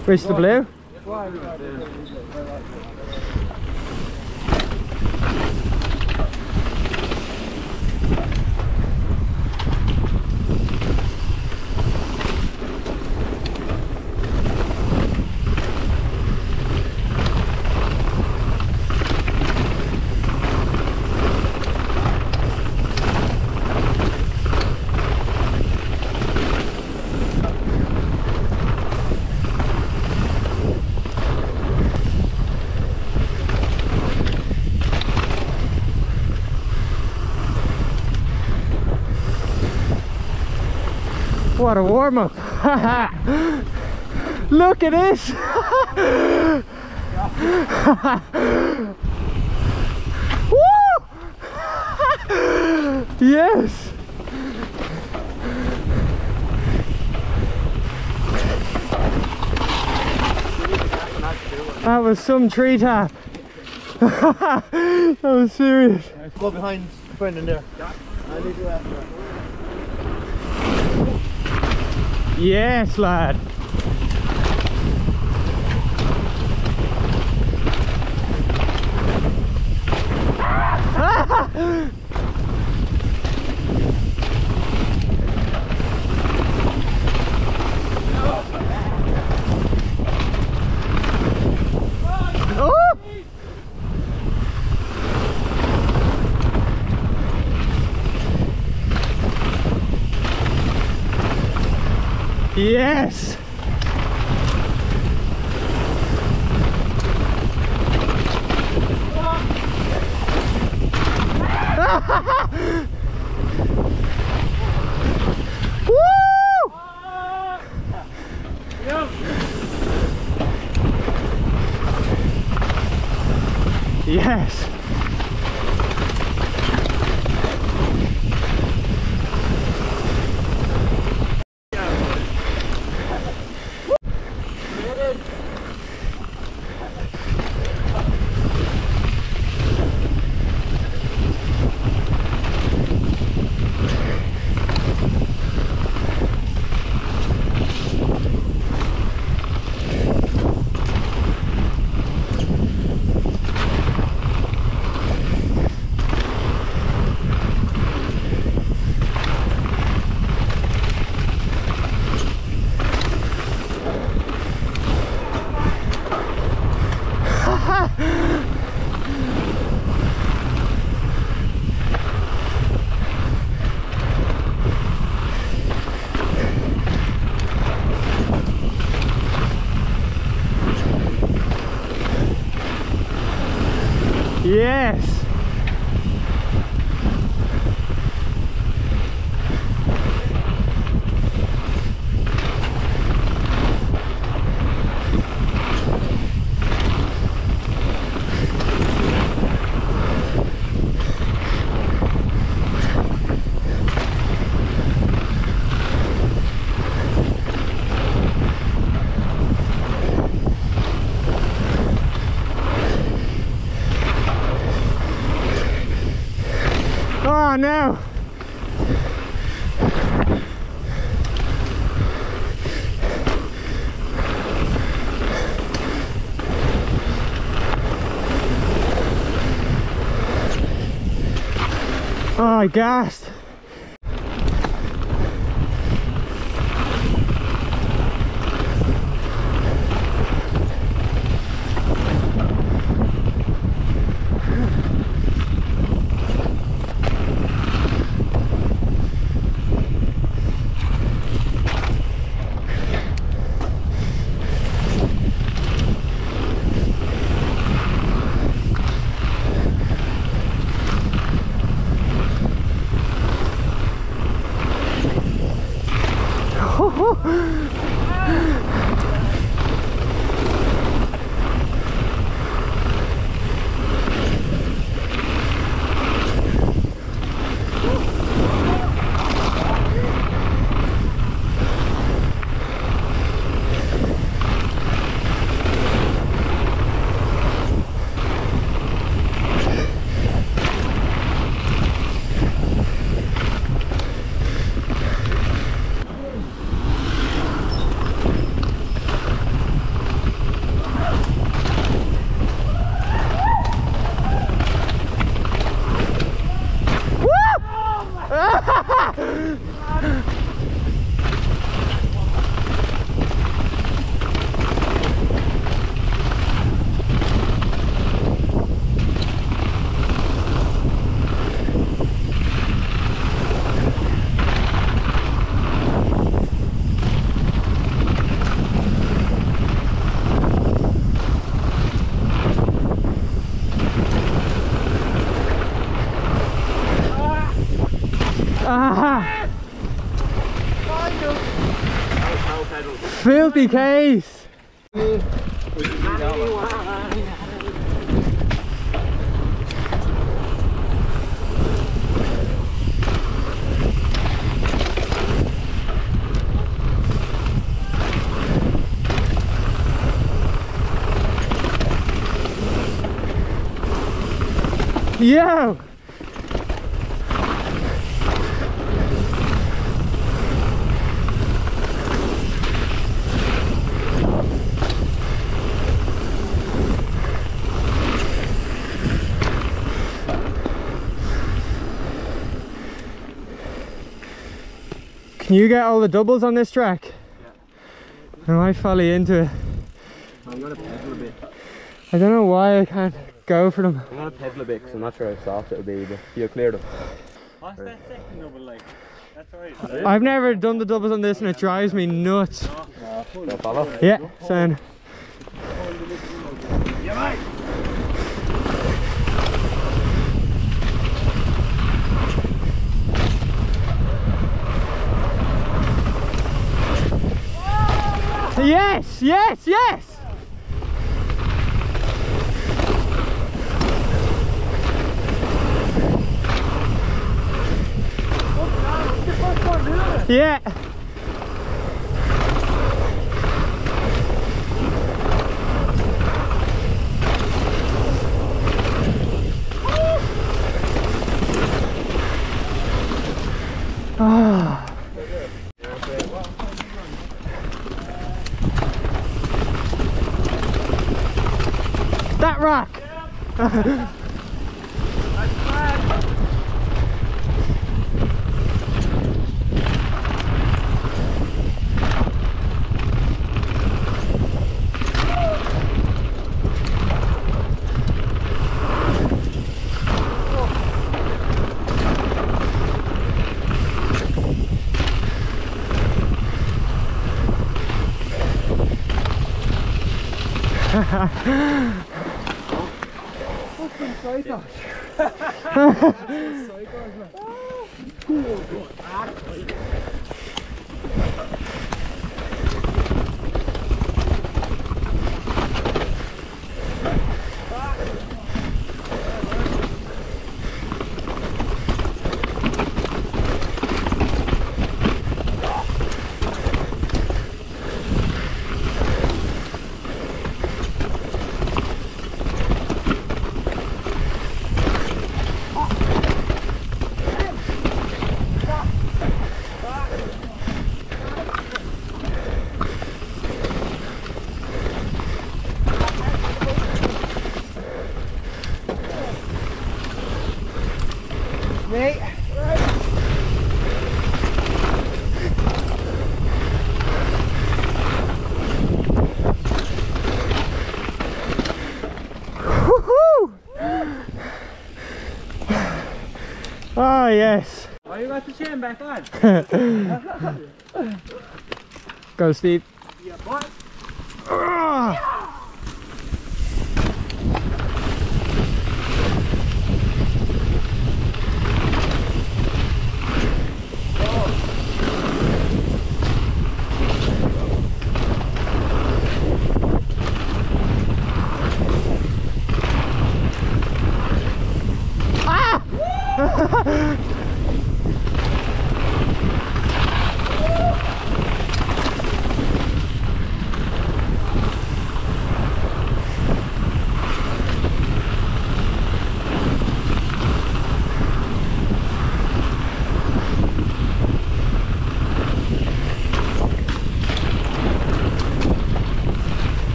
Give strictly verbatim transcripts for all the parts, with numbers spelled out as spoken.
Where's the blue? What a warm up! Look at this! Woo! Yes! That was some tree tap. That was serious. Go behind Brendan there. I need to after that. Yes, lad. Oh! Yes! Woo! Yes! Yes! Oh no! Oh, I gassed. Ah! Filthy case! Yo! Can you get all the doubles on this track? Yeah. I might follow you into it. I'm gonna pedal a bit. I don't know why I can't go for them. I'm gonna pedal a bit because I'm not sure how soft it'll be, but you'll clear them. What's that second double like? That's alright. I've never done the doubles on this and it drives me nuts. No. No. Follow? Yeah, sound. Yeah, mate. Yes, yes, yes! Yeah. Ah. That rock! Mate. Oh yes. Oh, you got the chain back on? Go Steve. Yeah, boy. Ah.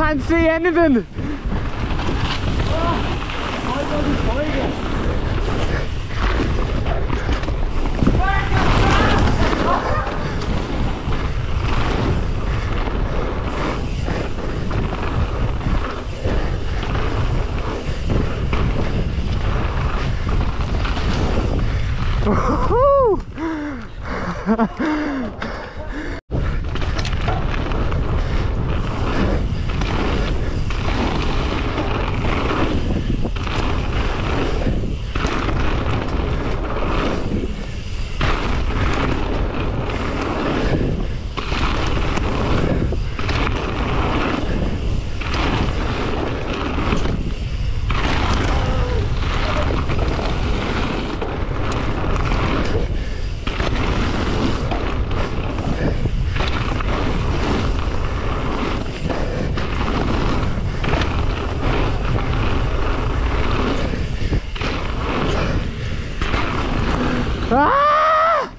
can't see anything. Ah!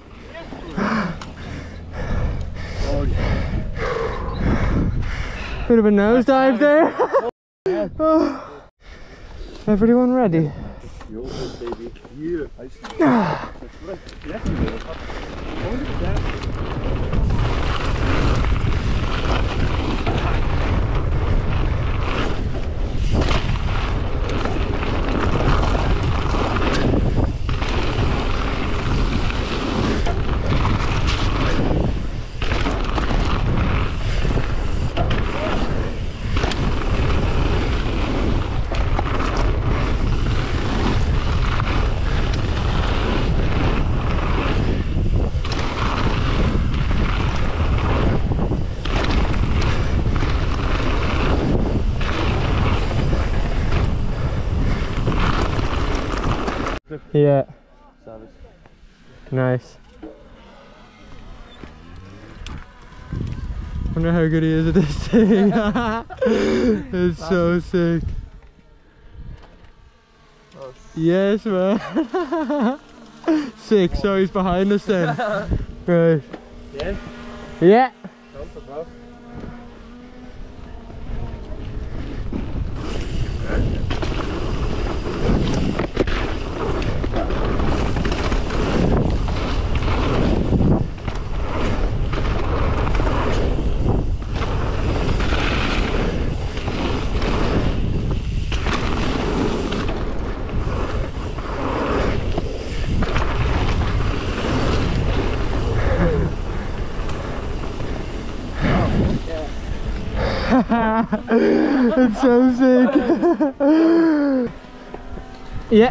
Bit of a nosedive there. Oh. Everyone ready? Ah. Yeah. Savage. Nice. Wonder how good he is at this thing. It's so sick. Oh, yes, man. Sick. So he's behind us then. Right. yeah. Yeah. Don't bro. It's so sick. Yeah.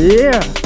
Yeah.